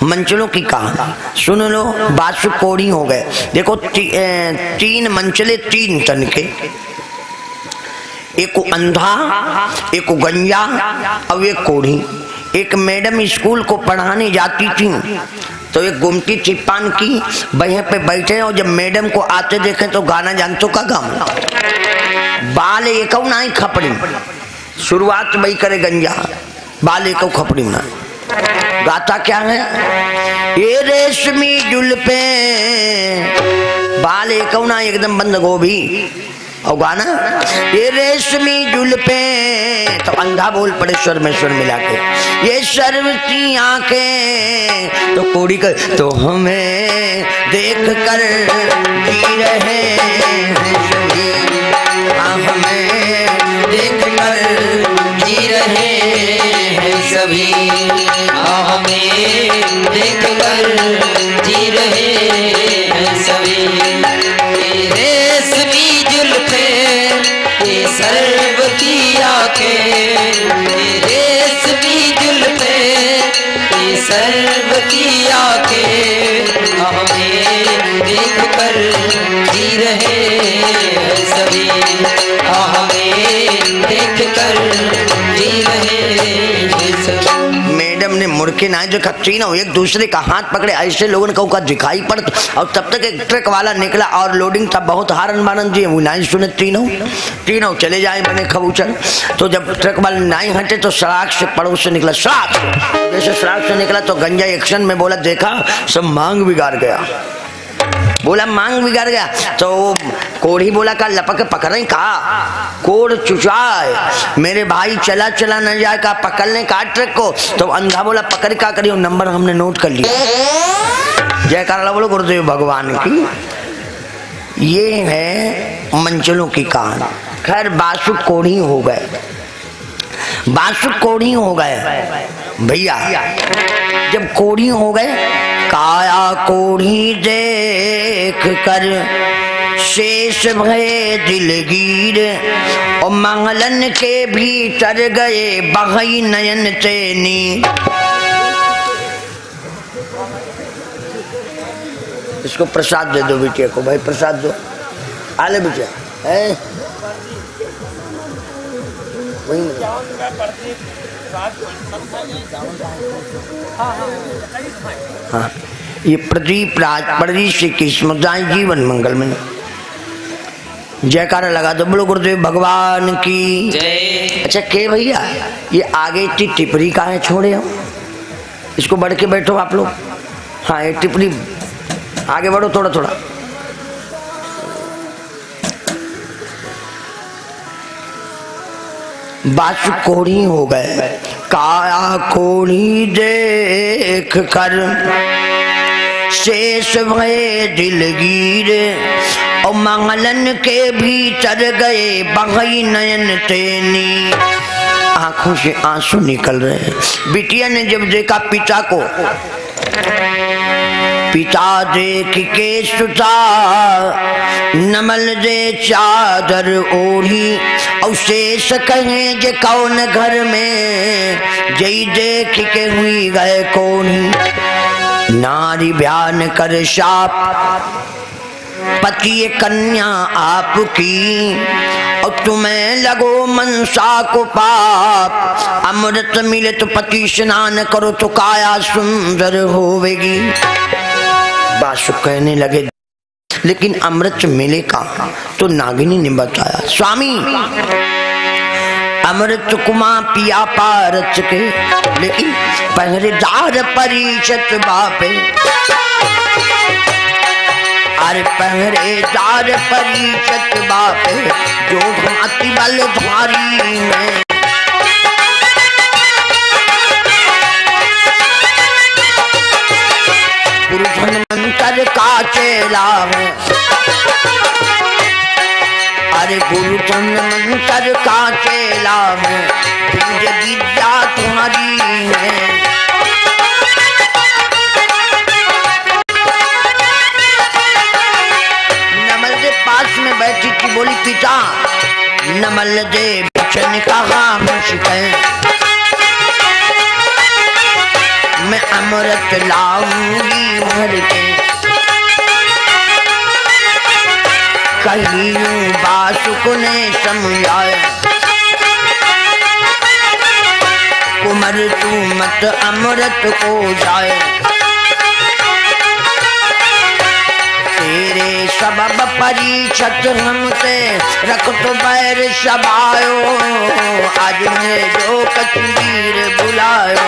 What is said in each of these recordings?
मंचलों की कहानी सुन लो। बासु कोड़ी हो गए। देखो तीन मंचले तीन तन के, एक को अंधा, एक को गंजा और एक कोढ़ी। एक मैडम स्कूल को पढ़ाने जाती थी तो एक गुमटी चिपान की वहीं पे बैठे और जब मैडम को आते देखे तो गाना जानतो का गाना बाल एक ना खपड़ी। शुरुआत वही करे गंजा, बाल एक खपड़ी ना। गाता क्या है? ये रेशमी जुल्फे, बाल एक ना एकदम बंद गोभी। और गाना ये रेशमी जुल्फे, तो अंधा बोल पड़े स्वर में स्वर मिला के, ये शर्मती आंखें। तो कोड़ी कर तो हमें देख कर जी रहे हैं सभी, हमें देख कर जी रहे हैं सभी, हमें देख कर जी रहे हैं सभी। रेशमी जुल्फे, ये सर्व की आंखें, रेशमी जुल्फे, ये सर्व की आंखें, हमें देख कर जी रहे हैं सभी, हमें देख कर जी रहे हैं सभी। मैडम ने मुड़ के ना जो खच्ची ना एक दूसरे का हाथ पकड़े, ऐसे लोगों को का दिखाई पड़। और तब तक एक ट्रक वाला निकला और लोडिंग था, बहुत हारन मारन जी वो नाई सुने तीनों चले जाए बने खबूचर। तो जब ट्रक वाले नाई हटे तो सड़क से पड़ोस से निकला, सड़क जैसे सड़क से निकला तो गंजा एक्शन में बोला, देखा सब मांग बिगाड़ गया। बोला मांग बिगाड़ गया तो कोढ़ी बोला का लपक पकड़ रही का कोड़ चुचाए मेरे भाई, चला चला न जाए का पकड़ने का ट्रक को। तो अंधा बोला पकड़ का करियो, नंबर हमने नोट कर लिया। जयकारा बोलो गुरुदेव भगवान की। ये है मंचलों की कहानी। खैर बासु कोढ़ी हो गए, बासु कोढ़ी हो गए भैया। जब कोढ़ी हो गए, काया कोढ़ी देख कर शेष भये दिलगीर, और मंगलन के भीतर गए बहई नयन तेनी। इसको प्रसाद दे दो बिटिया को, भाई प्रसाद दो। आले बिटिया है हाँ, ये प्रदीप राज प्रदीप श्री कृष्ण जीवन मंगल में। जयकारा लगा दो, बोलो गुरुदेव भगवान की जय। अच्छा के भैया ये आगे इतनी टिपरी का है, छोड़े हम इसको, बढ़ के बैठो आप लोग। हाँ ये टिपरी आगे बढ़ो थोड़ा थोड़ा। बासु कोढ़ी हो गए, काया कोढ़ी देख कर शेष भये दिलगीर, और मंगलन के भीतर गए बहई नयन तेनी। आंखों से आंसू निकल रहे हैं। बिटिया ने जब देखा पिता को, पिता देख के सुता नमल दे चादर ओढ़ी, और शेष कहे जे कौन घर में, जई देख के हुई गए कोढ़ी। नारी बयान कर शाप पति कन्या आपकी, और तुम्हें लगो मनसा को पाप, अमृत मिले तो पति स्नान करो तो काया सुंदर होवेगी। बासु कहने लगे लेकिन अमृत मिले कहाँ? तो नागिनी ने बताया, स्वामी अमृत कुमा पिया पारत के, लेकिन पहरेदार परिषद बापे, अरे पहरेदार परिषद बापे, जो भांति बलधारी में। गुरुधन मंत्र का चेला है, अरे गुरुधन मंत्र का चेला है, बीज विद्या तुम्हारी है। नमल दे पास में बैठी थी, बोली पिता नमल दे बचन कहा मुझे, मैं अमृत लाऊंगी भर के। कहियूं बासुक ने समझाया, कुंवर तू मत अमृत को जाए। तेरे सबब परीक्षत हमसे रख तो बैर शबायो, आज मैं जो कचवीर बुलायो।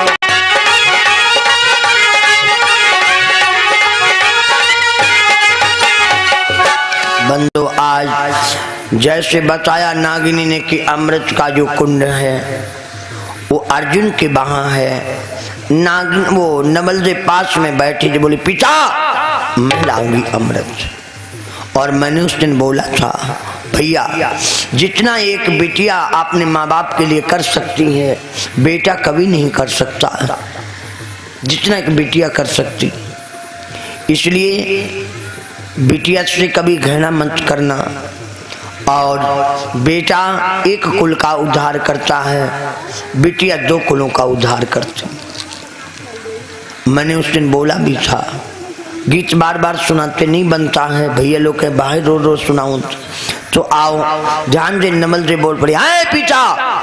बंदो आज जैसे बताया नागिनी ने कि अमृत का जो कुंड है वो अर्जुन के वहां है। नागिन वो नवल के पास में बैठी थी, बोली पिता मैं लाऊंगी अमृत। और मैंने उस दिन बोला था भैया जितना एक बेटिया आपने माँ बाप के लिए कर सकती है बेटा कभी नहीं कर सकता, जितना एक बेटिया कर सकती। इसलिए बेटिया से कभी घृणा मत करना। और बेटा एक कुल का उद्धार करता है, बेटिया दो कुलों का उद्धार करती। मैंने उस दिन बोला भी था, गीत बार बार सुनाते नहीं बनता है भैया लोग के बाहर रोज रोज सुनाऊं तो आओ ध्यान से नमल से बोल पड़े। आए पिता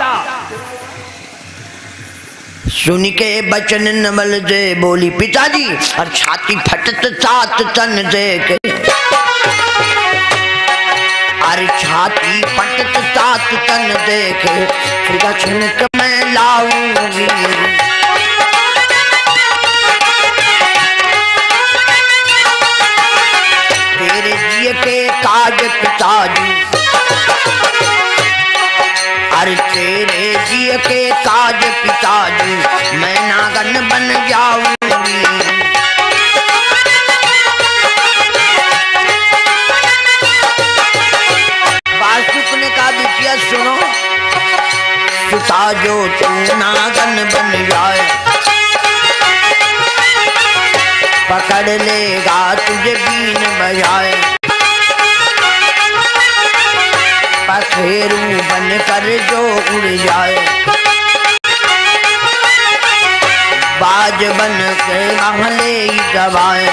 सुन के बचन नमल से बोली पिताजी, और छाती फटत तात तन देख, अरे छाती फटत तात तन देख, छनक मैं लाऊंगी। तेरे जिय के काज पिताजी, अरे तेरे जिय के काज पिताजी, मैं नागन बन जाऊंगी। वासुक ने कहा बिटिया सुनो, सुता जो तू नागन बन जाए, पकड़ लेगा तुझे बीन बजाए। पखेरू बन कर जो उड़ जाए, बाज बन के महले दबाए।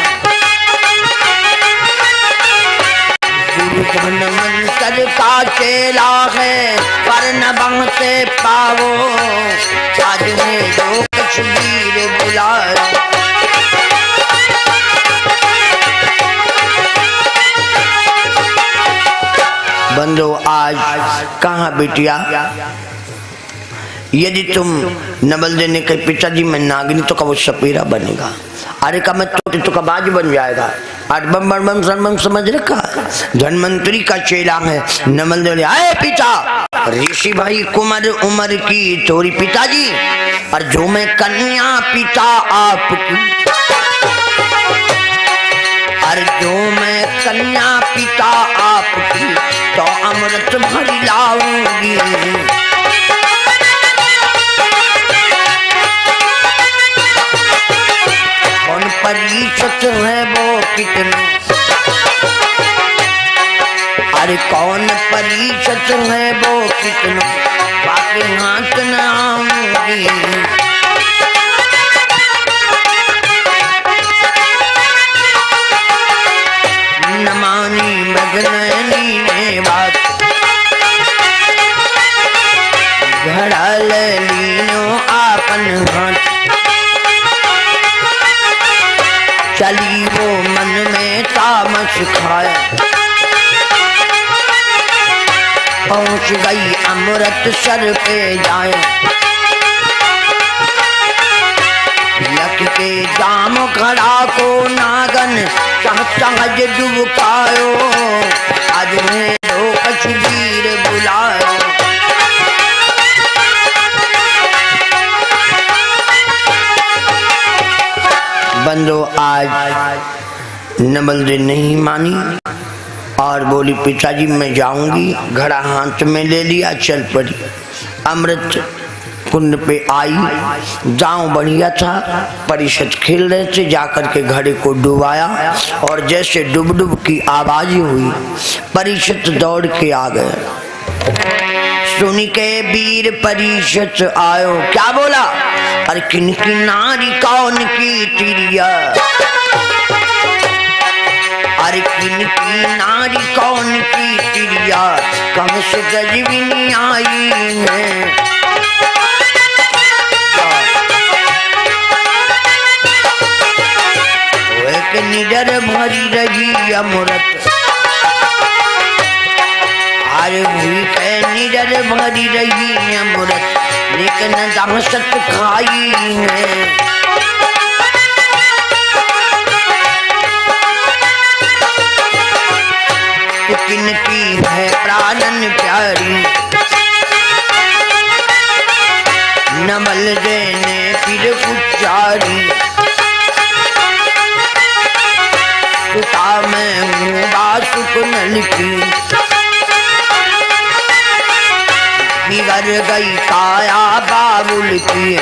दुर्धन मंत्र का चेला है पर न बंगते पावो, आज में जो कुछ वीर बुलाए। बंदो आज कहाँ बिटिया, यदि तुम नवल देने के पिताजी में नागिनी तो का वो सपेरा बनेगा, अरे का मत तो का बाज बन जाएगा। अडबम बड़बम सरबम समझ रखा, धनवंतरी का चेला है। नवल दे आए पिता, ऋषि भाई कुमार उमर की तोरी पिताजी, और जो मैं कन्या पिता आपकी, और जो मैं कन्या पिता आपकी, तो अमृत भरी लाऊंगी। कौन परीक्षित है वो कितना, अरे कौन परीक्षित है वो कितना, बाकी हाथ न आऊंगी। नमानी मगनैनी ने बात, घड़ल लीनो आपन हाथ। चली वो मन में तामस खाए, पहुंच गई अमृत सर पे जाए। लक के जाम खड़ा को नागन सहज डुबकायो, आज में दो कछवीर बुलायो। बंदो आज नवल दे नहीं मानी और बोली पिताजी मैं जाऊंगी। घड़ा हाथ में ले लिया, चल पड़ी। अमृत कुंड पे आई, गांव बढ़िया था, परिषद खेल रहे थे, जाकर के घड़े को डुबाया और जैसे डुब डुब की आवाज हुई परिषद दौड़ के आ गए। सुन के वीर परिषद आयो, क्या बोला? अरे किनकी नारी कौन की तिरिया, अरे किनकी नारी कौन की तिरिया, कम से गजबिनी आई है। एक निडर भरी रही अमृत, अरे भूई के निडर भरी रही अमृत, लेकिन दहशत खाई है। किनकी है प्राणन प्यारी, नमल देने फिर उच्चारी, सुता मैं हूँ बासुक नल की, बिगड़ गई काया बाबुल की।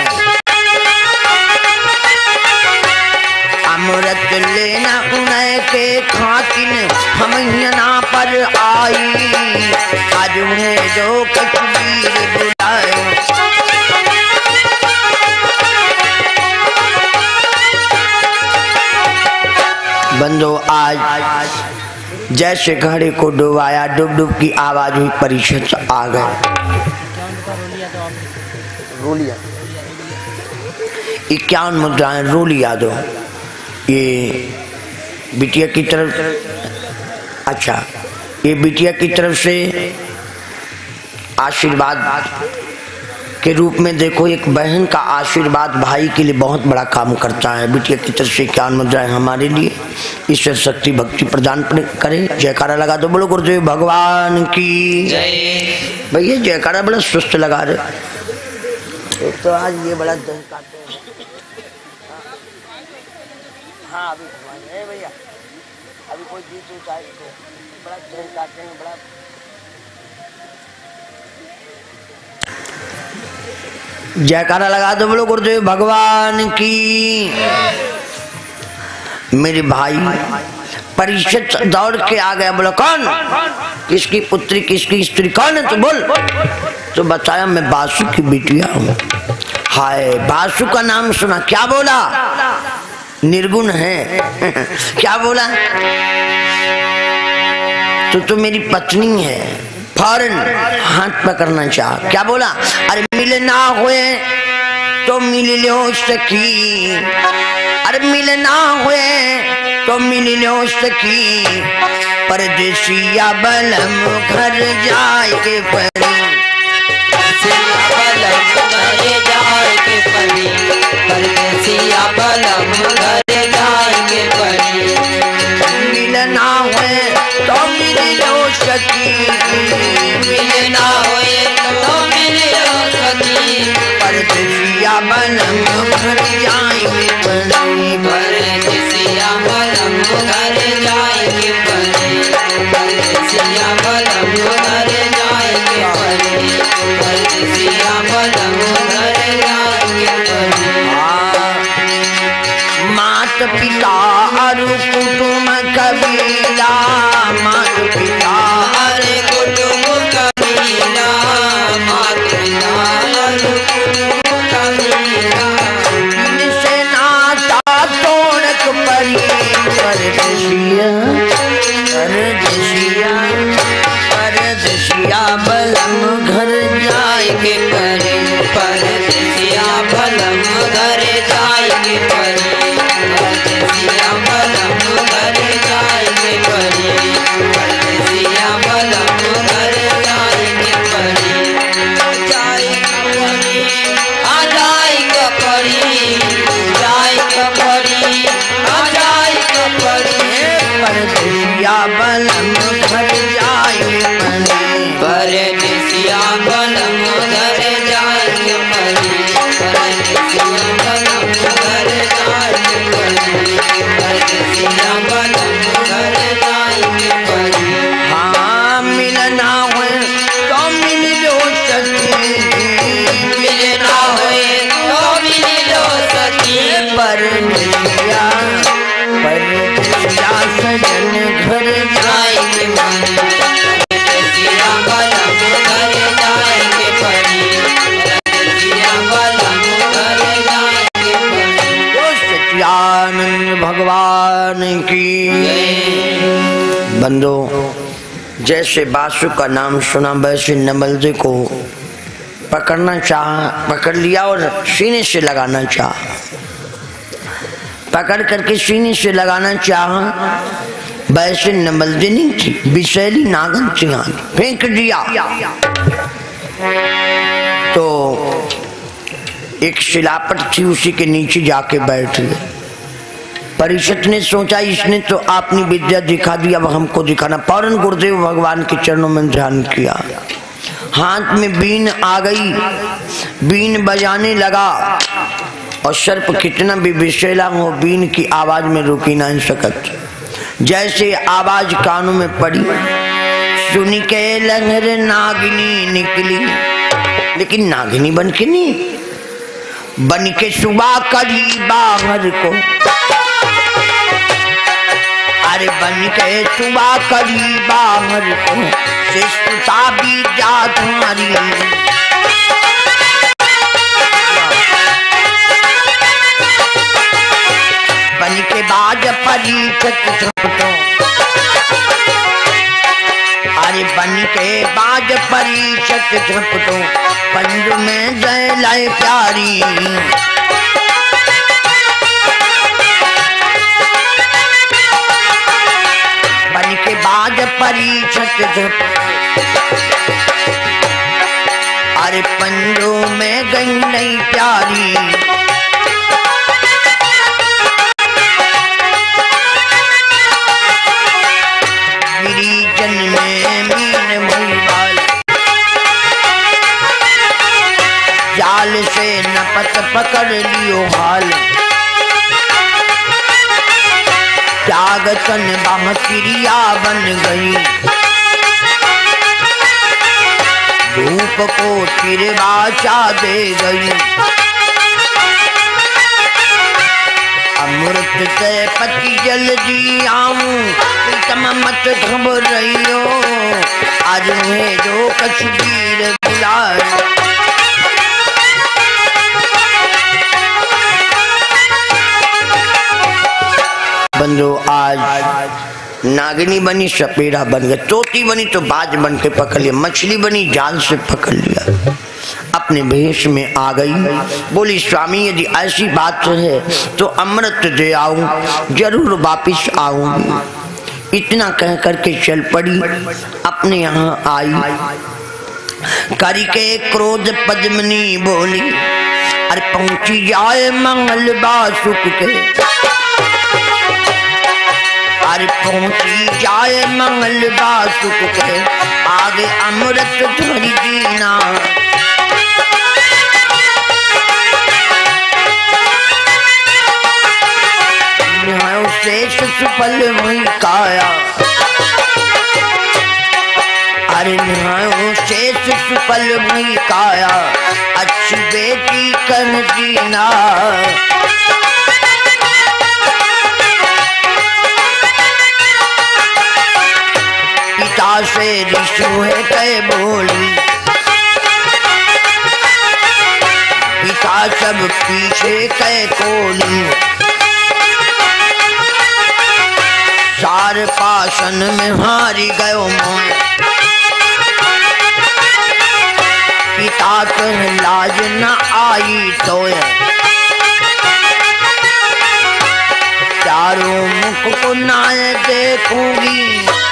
अमृत लेना उन्हें के खातिन हम यहाँ पर आई, आज उन्हें जो कश्मीर बुलाए। बंदो आज जैसे घड़े को डुबाया, डुब डुब की आवाज हुई, परिषद आ गए। रोलिया 51 मुद्राएं रोलिया दो। ये बिटिया की तरफ, अच्छा ये बिटिया की तरफ से आशीर्वाद के रूप में देखो, एक बहन का आशीर्वाद भाई के लिए बहुत बड़ा काम करता है। बिटिया की तरफ से 51 मुद्राएं हमारे लिए, ईश्वर शक्ति भक्ति प्रदान करे। जयकारा लगा दो, बोलो गुरुदेव भगवान की जय। भैया जयकारा बड़ा सुस्त लगा रहे। एक तो आज ये बड़ा दही काटे हैं। हाँ अभी भैया अभी कोई जीत उठाए बड़ा दही काटे हैं, बड़ा जयकारा लगा दो, बोलो गुरुदेव भगवान की। मेरे भाई परिषद दौड़ के आ गया, बोला कौन, किसकी पुत्री किसकी स्त्री कौन है, तो बोल। तो बताया मैं बासु की बिटिया हूँ। हाय बासु का नाम सुना, क्या बोला, निर्गुण है। क्या बोला, तो मेरी पत्नी है। फौरन हाथ पकड़ना चाह, क्या बोला, अरे मिल ना हुए तो मिल लो सखी, अरे मिल ना हुए तो मिल लो सखी, परदेसिया बलम घर जाए के परी, परदेसिया बलम घर जाए के परी, मिल ना हुए तो मिल लो सखी, मिल ना हुए तो मिल लो सखी, परदेसिया बलम घर जाए के परी, परदेसिया बलम घर जाए के परी, परदेसिया बलम घर जाए के परी, परदेसिया बलम घर जाए के परी। मात पिता और कुटुंब कबीला, मात पिता और कुटुंब कबीला, मात पिता और कुटुंब कबीला, इनसे नाता तोड़क परी, परदेसिया परदेसिया परदेसिया बलम घर जाए के परी, परदेसिया बलम घर जाए के परी, परदेसिया बलम घर जाए के परी, परदेसिया बलम भगवान की। बंदो, जैसे बासु का नाम सुना वैसे नमलजे को पकड़ना चाहा, पकड़ लिया और सीने से लगाना चाहा। पकड़ करके सीने से लगाना चाहा, वैसे नमलजे नहीं थी, विषैली नागन थी, फेंक दिया तो एक शिलापट थी, उसी के नीचे जाके बैठ गए। परीक्षित ने सोचा इसने तो अपनी विद्या दिखा दी, अब हमको दिखाना। फौरन गुरुदेव भगवान के चरणों में ध्यान किया, हाथ में बीन आ गई, बीन बजाने लगा और सर्प कितना भी विषैला हो बीन की आवाज में रुकी नहीं सकत। जैसे आवाज कानों में पड़ी, सुनी के लहर नागिनी निकली, लेकिन नागिनी बन के नहीं, बन के सुबह करी बाहर को। अरे बन के सुबह करी बाहर को, शिष्टता भी जा तुम्हारी। बन के बाज परीक्षित झपटो, अरे बन के बाज परीक्षित झपटो, पंज में जय लय प्यारी। बन के बाज परीक्षित झपटो, अरे पंजों में गई नई प्यारी। गिरिजन में मीन महिवाल, जाल से नपत पकड़ लियो हाल। त्यागतन बाह क्रिया बन गई, धूप को तिरवाचा दे गई। अमृत से पति जल्दी आऊं, प्रीतम मत घबराइयो, आज मैं जो कश्मीर बुलाए। बंदो, आज नागिनी बनी सपेरा बन गया, तोती बनी तो बाज बन के पकड़ लिया, मछली बनी जाल से पकड़ लिया, अपने भेष में आ गई। बोली स्वामी यदि ऐसी बात है तो अमृत दे आऊं, जरूर वापिस आऊंगी। इतना कह करके चल पड़ी, अपने यहाँ आई। करके क्रोध पद्मनी बोली, अरे पहुंची जाए मंगल बासुक के, अरे पहुंची जाए मंगल बासुक के, आगे अमृत धरी दीना। शेष सुफल वही काया, अरे निहायो शेष सुफल वही काया, अच्छी बेटी कर दीना। पिता से ऋषु है कह बोली, पिता सब पीछे कह कोली। चार पाशन में हारी गयो मोह, पिता तुम लाज न आई तो। चारों मुख को नाय देखूंगी,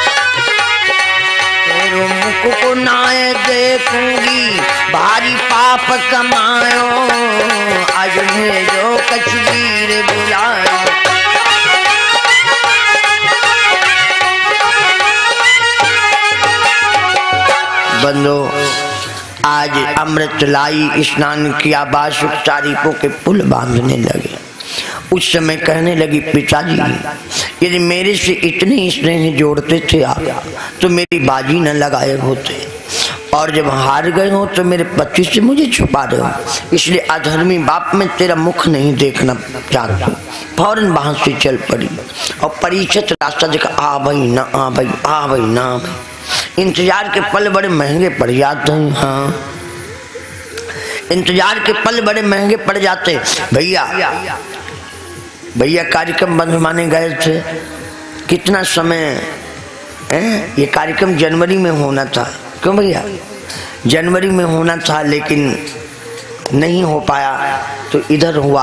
तेरो मुख को नाय देखूंगी, भारी पाप कमायो, आज मैं जो कश्मीर बुलायो। बंदो, आज अमृत लाई, स्नान किया, बासुक तारीफों के पुल बांधने लगे। उस समय कहने लगी, पिताजी यदि मेरे से इतने स्नेह जोड़ते थे आप तो मेरी बाजी न लगाए होते, और जब हार गए हो तो मेरे पति से मुझे छुपा रहे हो, इसलिए अधर्मी बाप में तेरा मुख नहीं देखना चाहती। फौरन वहां से चल पड़ी और परीक्षित रास्ता देखा, आ भाई ना आ भाई, आ भाई ना आ भाई। इंतजार के पल बड़े महंगे पड़ जाते हैं। हाँ, इंतजार के पल बड़े महंगे पड़ जाते भैया। भैया कार्यक्रम बंधवाने गए थे, कितना समय है, ये कार्यक्रम जनवरी में होना था। क्यों भैया? जनवरी में होना था लेकिन नहीं हो पाया, तो इधर हुआ,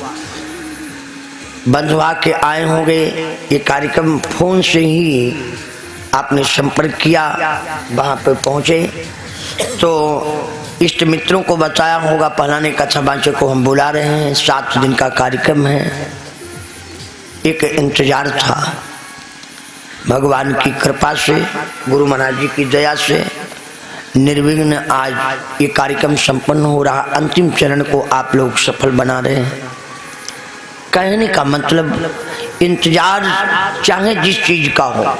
बंधवा के आए होंगे। ये कार्यक्रम फोन से ही आपने संपर्क किया, वहाँ पे पहुँचे तो इष्ट मित्रों को बताया होगा, फलाने कथावाचक को हम बुला रहे हैं, 7 दिन का कार्यक्रम है। एक इंतजार था, भगवान की कृपा से, गुरु महाराज जी की दया से निर्विघ्न आज ये कार्यक्रम संपन्न हो रहा। अंतिम चरण को आप लोग सफल बना रहे हैं। कहने का मतलब, इंतजार चाहे जिस चीज का हो,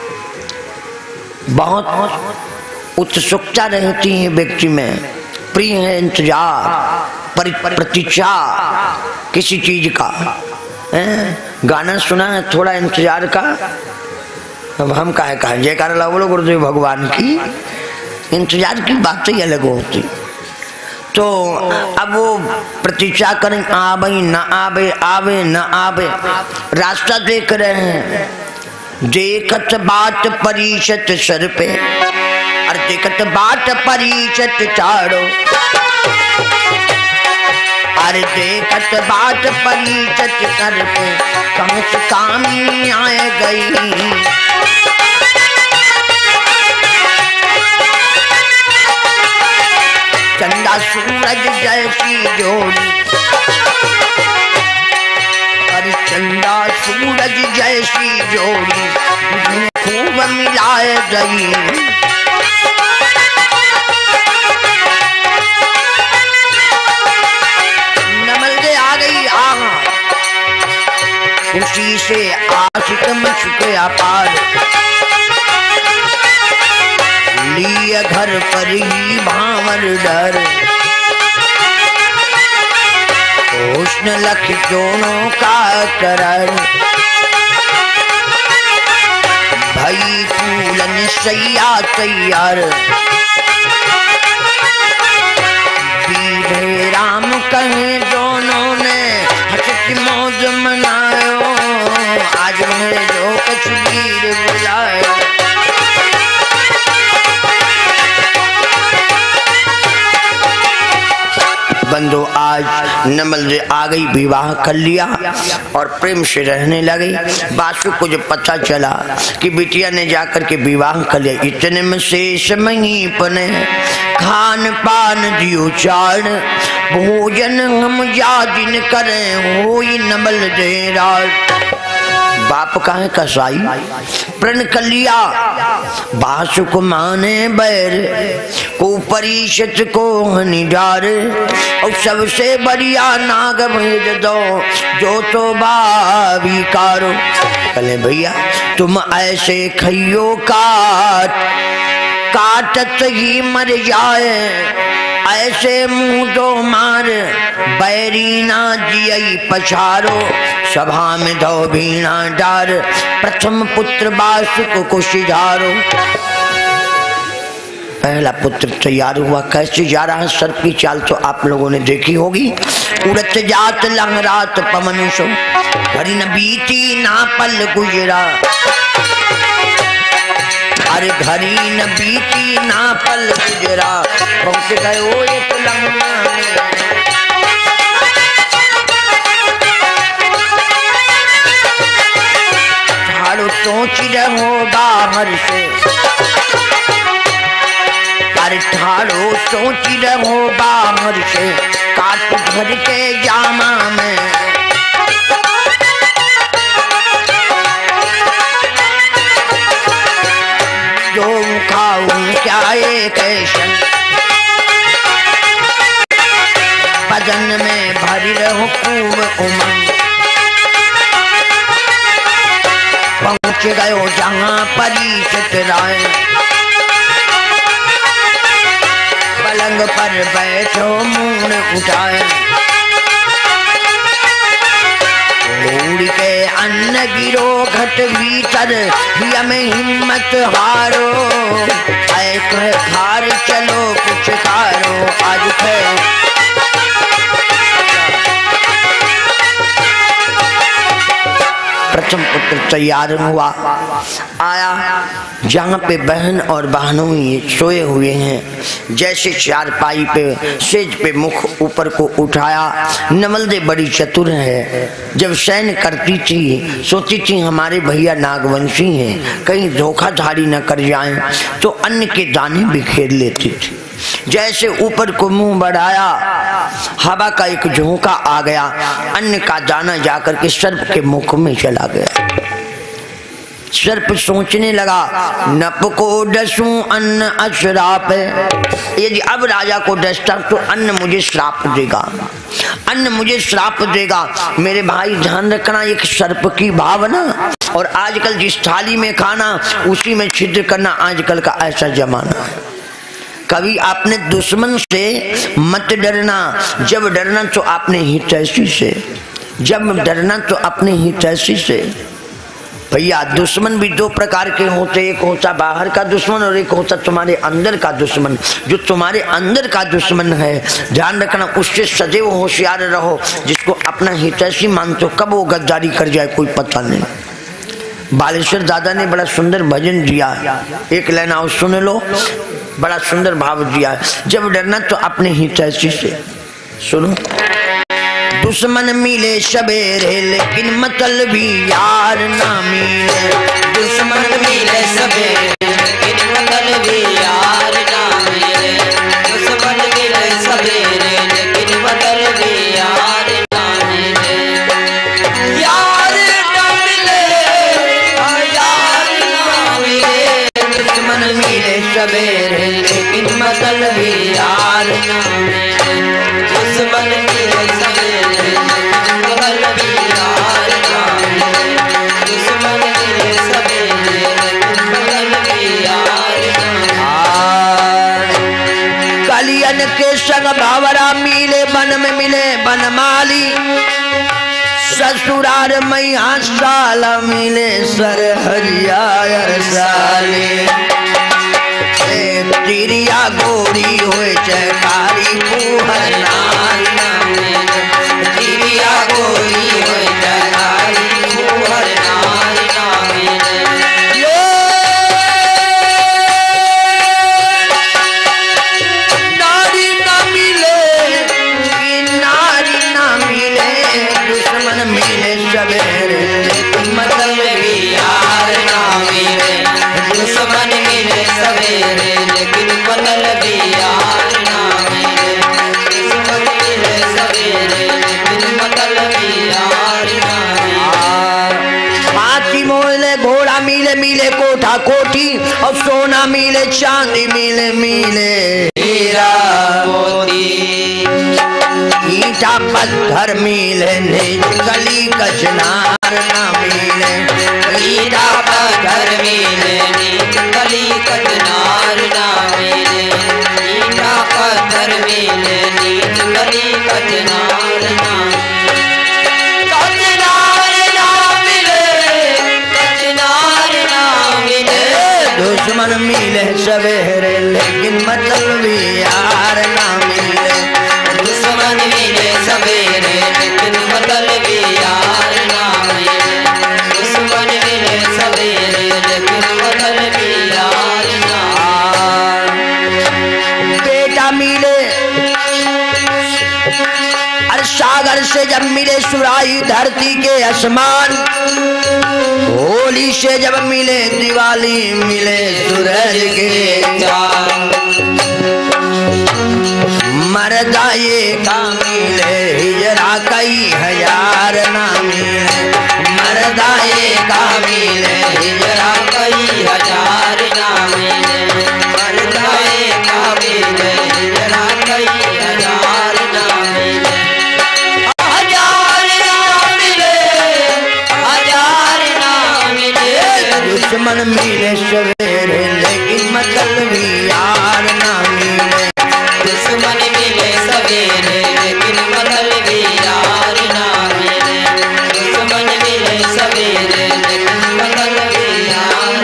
बहुत उत्सुकता रहती है व्यक्ति में, प्रिय है इंतजार, प्रतीक्षा किसी चीज का। गाना सुना है थोड़ा इंतजार का, अब हम काहे कहा, जयकारा ला बोलो गुरुदेव भगवान की। इंतजार की बात ही अलग होती। तो अब वो प्रतीक्षा करें, आवे न आवे, आवे न आवे, रास्ता देख रहे हैं, देखत बात परिषद सर पे, और देखत बात परिषद चारो, अरे देखत बात परिषद सर पे, कम से कामी आए गई। चंदा सूरज जैसी जोड़ी, अरे चंदा सूरज जैसी जोड़ी, खूब मिलाए गई। नमल दे आ गई आहा, खुशी से आशिक मशक अपार, लिए घर पर ही भावर डर, उष्ण लख दोनों का करार, भई फूलन सैया तैयार, बीबे राम कहे दोनों ने हंस मौज मनायो, आज मैं जो कश्मीर बुलायो। बंधु आज नमल से आ गई, विवाह कर लिया और प्रेम से रहने लगे। बासु को जब पता चला कि बिटिया ने जाकर के विवाह कर लिया, इतने में शेष मही पने खान पान दियो चार, भोजन हम जाजिन करें होई नमल दे रात। बाप का है कसाई, प्रण कर लिया, बासु को माने बैर, को परिषद को हनिडार, और सबसे बढ़िया नाग भेज दो जो तो बाविकारो। कहले भैया तुम ऐसे खइयो काटत ही मर जाए, ऐसे मुंह दो मार, बैरी ना जियई पछारो, सभा में दो भीना डार, प्रथम पुत्र बासुक को सिधारो। पहला पुत्र तैयार हुआ, कैसे जा रहा है, सर्प की चाल तो आप लोगों ने देखी होगी। उड़त जात लंगरात पवन सो, घड़ी न बीती ना पल गुजरा, अरे घड़ी न बीती ना पल गुजरा, पहुंच गए एक लंगना झाड़ू सोच रहो बाहर से, अरे ठाड़ो सोच रहो बाहर से, काट घर के जामा में, जो खाऊं क्या एक ऐशन, बदन में भरी रहो खूब उमंग, पहुंच गयो जहां परिषद राय, पलंग पर बैठो मून उठाए, उड़ के अन्न गिरो घट भीतर, में हिम्मत हारो, ऐसे खार चलो कुछ खारो, आज प्रथम पुत्र तैयार हुआ, आया जहाँ पे बहन और बहनों ये सोए हुए हैं। जैसे चारपाई पे सेज पे मुख ऊपर को उठाया। नवलदे बड़ी चतुर है, जब शयन करती थी सोचती थी हमारे भैया नागवंशी हैं, कहीं धोखाधड़ी न कर जाएं, तो अन्न के दाने बिखेर लेती थी। जैसे ऊपर को मुंह बढ़ाया, हवा का एक झोंका आ गया, अन्न का दाना जाकर के सर्प के मुख में चला गया। सर्प सोचने लगा, नप को डसूं अन्न अश्राप है, यदि अब राजा को डसता तो अन्न मुझे श्राप देगा, अन्न मुझे श्राप देगा। मेरे भाई ध्यान रखना, एक सर्प की भावना और आजकल जिस थाली में खाना उसी में छिद्र करना, आजकल का ऐसा जमाना है। कभी आपने दुश्मन से मत डरना, जब डरना तो आपने हितैषी से, जब डरना तो अपने हितैषी से। भैया दुश्मन भी दो प्रकार के होते, एक होता बाहर का दुश्मन और एक होता तुम्हारे अंदर का दुश्मन। जो तुम्हारे अंदर का दुश्मन है ध्यान रखना, उससे सदैव होशियार रहो। जिसको अपना हितैषी मानते हो कब वो गद्दारी कर जाए कोई पता नहीं। बालेश्वर दादा ने बड़ा सुंदर भजन दिया, एक लाइन आओ सुन लो, बड़ा सुंदर भाव दिया। जब डरना तो अपने हितैषी से। सुनो, दुश्मन मिले सवेरे लेकिन मतलबी यार ना मिले, दुश्मन मिले सवेरे लेकिन मतलबी यार ना मिले, दुश्मन मिले सवेरे लेकिन मतलबी यार ना मिले, यार ना मिले, यार ना मिले, दुश्मन मिले सवेरे लेकिन मतलबी यार ना मिले, दुश्मन मिले सवेरे के संग भावरा मिले, बन में मिले बनमाली, ससुराल मैया साल मिले सर हरिया साले, तिरिया गोरी होए चकारी पुहर नाल ना मिले, तिरिया गोरी होए चकारी पुहर नाल ना मिले, सवेरे लेकिन मतलबी यार ना मिले, दुश्मन मिले सवेरे लेकिन मतलबी यार ना मिले, हाथी मोले घोड़ा मिले, मिले कोठा कोठी और सोना मिले, चांदी मिले, मिले हीरा मोती, ईटा पत्थर मिले, गली कचनार ना मिले, ईटा पत्थर मिले, गली कचनार ना मिले, ईटा पत्थर मिले, गली कचनार ना मिले, कचनार ना मिले, कचनार ना मिले, दुश्मन मिले सवेरे लेकिन मतलबी यार ना मिले, दुश्मन मिले सवेरे लेकिन मतलबी यार ना मिले, दुश्मन मिले सवेरे लेकिन मतलबी यार ना मिले, बेटा मिले अरे सागर से जब मिले सुराही धरती के आसमान, होली से जब मिले दिवाली मिले सूरज के चांद, मर्दा ये का मिले हिजरा कई हजार ना मिले, मर्दा ये का मिले हिजरा कई हजार ना मिले, मर्दा ये का मिले हिजरा कई हजार ना मिले, हजार ना मिले, हजार ना मिले, दुश्मन मिले सवेरे लेकिन मतलबी यार ना मिले, दुश्मन मिले सवेरे लेकिन मतलबी यार ना मिले, दुश्मन मिले सवेरे लेकिन मतलबी यार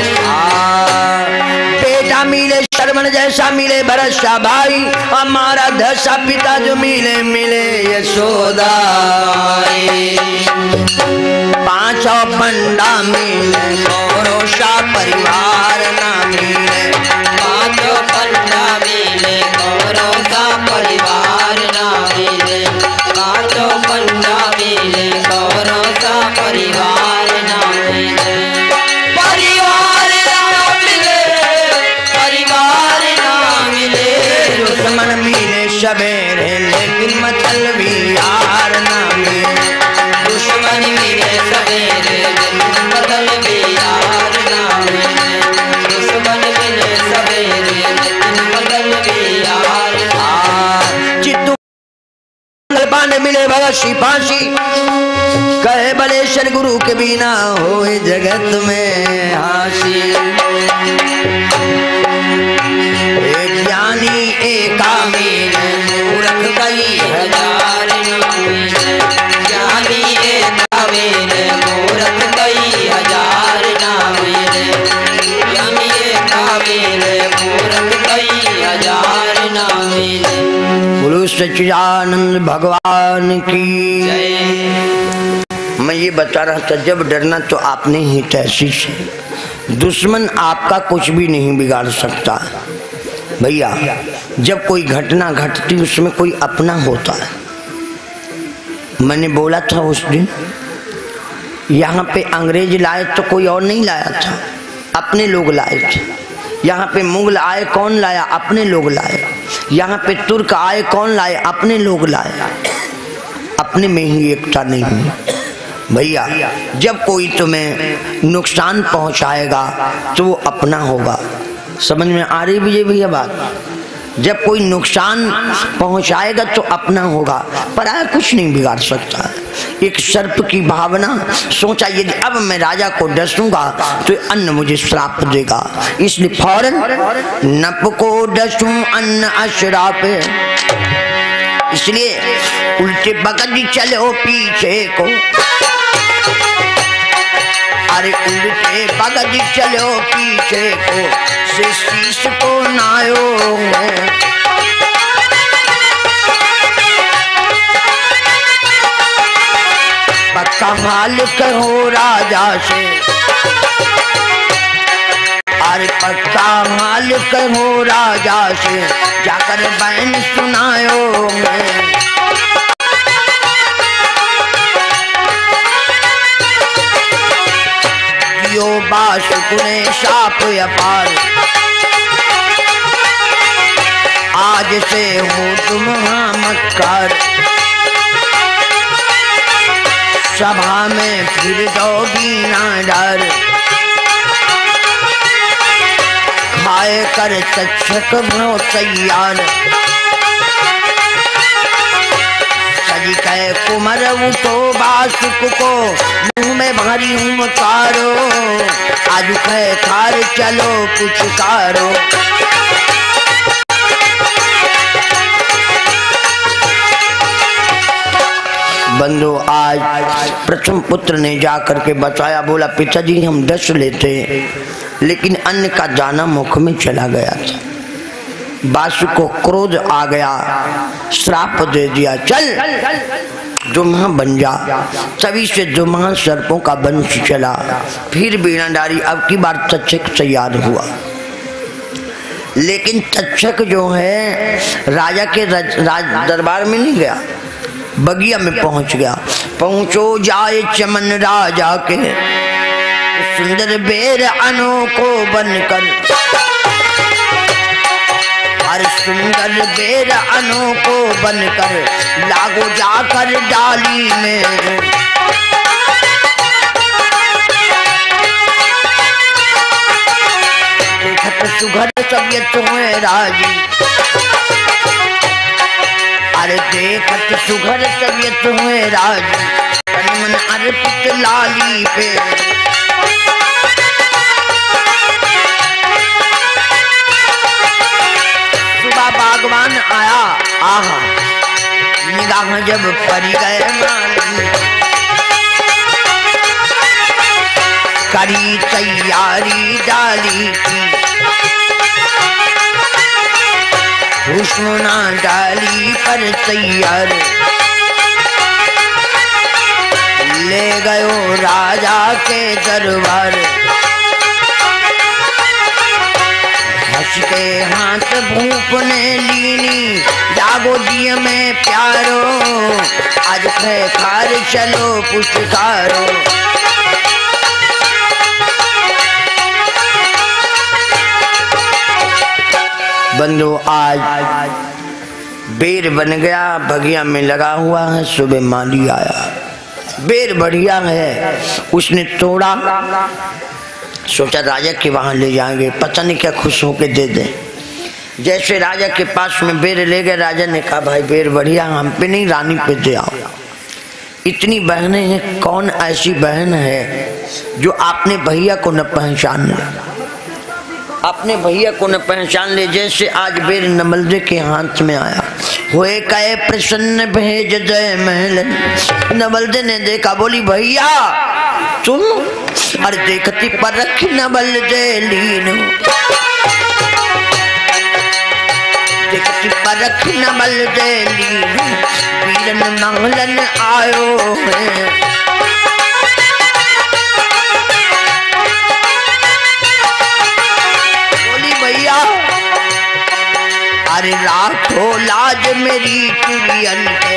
बेटा मिले श्रवण जैसा मिले भरसा भाई, हमारा दशा पिता जो मिले, मिले यशोदा, 5 पांचों पंडा मिले कौरव सा परिवार ना मिले। पांचों पंडा मिले कौरव सा परिवार ना मिले। पांचों पंडा मिले कौरव सा परिवार ना मिले। परिवार ना मिले, परिवार ना मिले। दुश्मन मिले सवेरे लेकिन मतलबी यार ना मिले। दुश्मन मिले सवेरे लेकिन मतलबी यार ना मिले। दुश्मन मिले सवेरे लेकिन मतलबी यार ना मिले। चित्तू पांडे मिले भगत सिपाही कहे बलेश्वर गुरु के बिना होए जगत में हासी। एक ज्ञानी एका मिले मूर्ख कई हजार ना मिले। ज्ञानी एका मिले मूर्ख कई हजार ना मिले। ज्ञानी एका मिले मूर्ख कई हजार ना मिले। बोलो सच्चिदानंद भगवान की जय। मैं ये बता रहा था जब डरना तो आपने ही तहसीस से। दुश्मन आपका कुछ भी नहीं बिगाड़ सकता भैया। जब कोई घटना घटती उसमें कोई अपना होता है। मैंने बोला था उस दिन यहाँ पे अंग्रेज लाए तो कोई और नहीं लाया था, अपने लोग लाए थे। यहाँ पे मुगल आए, कौन लाया? अपने लोग लाए। यहाँ पे तुर्क आए, कौन लाए? अपने लोग लाए। अपने में ही एकता नहीं है भैया। जब कोई तुम्हें नुकसान पहुंचाएगा तो वो अपना होगा। समझ में आ रही विजय भैया बात? जब कोई नुकसान पहुंचाएगा तो अपना होगा, पराया कुछ नहीं बिगाड़ सकता। एक सर्प की भावना सोचा यदि अब मैं राजा को डसूंगा तो अन्न मुझे श्राप देगा, इसलिए फौरन नप को डसूं अन्न अश्राप। इसलिए उल्टे बगल चलो पीछे को, अरे उल्टे बगल चलो पीछे को, से शीश को नायो है। पक्का हाल कहो राजा से, अरे पक्का हाल कहो राजा से, जाकर बहन सुनायो मैं। यो बासुकुने साप अपार, आज से हो तुम मक्कार। सभा में फिर दोगी ना डर, खाए कर तक्षक भो तैयार। सजी कहे कुमर उठो बासुक को, मुँह में भारी हूँ तारो। आज कहे खार चलो कुछ कारो। बंधु आज प्रथम पुत्र ने जाकर के बताया, बोला पिताजी हम 10 लेते लेकिन अन्न का दाना मुख में चला गया था। बासु को क्रोध आ गया, श्राप दे दिया, चल दुम्हा बन जा। तभी से दुम्हा सर्पों का वंश चला। फिर बीणाधारी अब की बार तक्षक तैयार हुआ, लेकिन तक्षक जो है राजा के दरबार में नहीं गया, बगिया में पहुंच गया। पहुंचो जाए चमन राजा के, सुंदर बेर अनोखो बनकर। हर सुंदर बेर अनोखो बनकर, लागो जाकर डाली में। देखत सुघर सब ये तुम्हें राजी, अरे देखत सुघर सब ये तुम्हें राजी। तन मन अर्पित लाली पे, सुबह बागवान आया, आहा निगाह जब परी गए माली। करी तैयारी डाली की, हुस्ना डाली पर तैयार। ले गयो राजा के दरबार। हंस के हाथ भूप ने लीनी, जागो जी में प्यारो, आज खार चलो पुचकारो। बंधु आज बेर बन गया, बगिया में लगा हुआ है। सुबह माली आया, बेर बढ़िया है, उसने तोड़ा, सोचा राजा के वहां ले जाएंगे, पता नहीं क्या खुश होके दे दे। जैसे राजा के पास में बेर ले गए, राजा ने कहा भाई बेर बढ़िया, हम पे नहीं रानी पे दे आओ। इतनी बहनें हैं, कौन ऐसी बहन है जो अपने भैया को न पहचान ले, अपने भैया को न पहचान ले। जैसे आज बेर नमलदे के हाथ में आया, हुए कहे प्रसन्न भेज जय महलन। नवलदे ने देखा, बोली भैया तुम, अरे देखती पर रख नवलदे लीनो, देखती पर रख नवलदे लीनो, वीरन मंगलन आयो है। बोली भैया अरे राखो लाज मेरी चुड़ियन पे,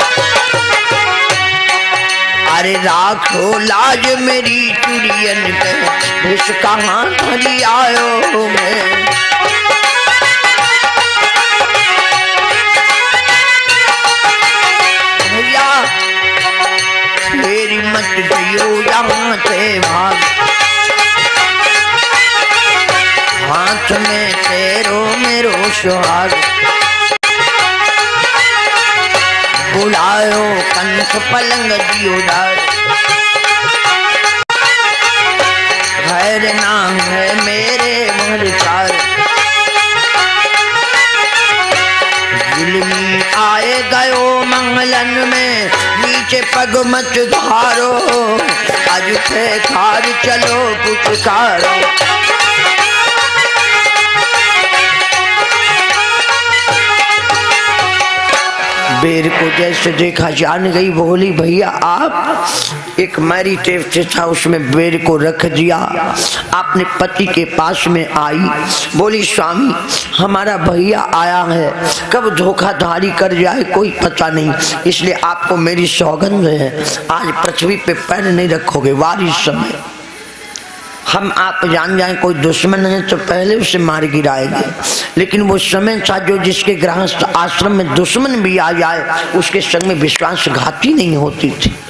अरे राखो लाज मेरी चुड़ियन पे, विष कहाँ धरी आयो मैं। भैया मेरी मत दियो यहाँ से भाग, हाथ में तेरो मेरो सुहाग। बुलायो कंठ पलंग दियोदार, खैर नाम है मेरे मरचार। जुल्मी आए गयो मंगलन में, नीचे पग मत धारो, आज से खार चलो पुचकारो। बेर को जैसे देखा जान गई, बोली भैया आप, एक मैरी टेप से था उसमें बेर को रख दिया, अपने पति के पास में आई। बोली स्वामी हमारा भैया आया है, कब धोखाधड़ी कर जाए कोई पता नहीं, इसलिए आपको मेरी सौगंध है, आज पृथ्वी पे पैर नहीं रखोगे। वारिस समय हम आप जान जाए कोई दुश्मन है तो पहले उसे मार गिराएंगे, लेकिन वो समय था जो जिसके गृहस्थ आश्रम में दुश्मन भी आ जाए उसके संग में विश्वासघाती नहीं होती थी।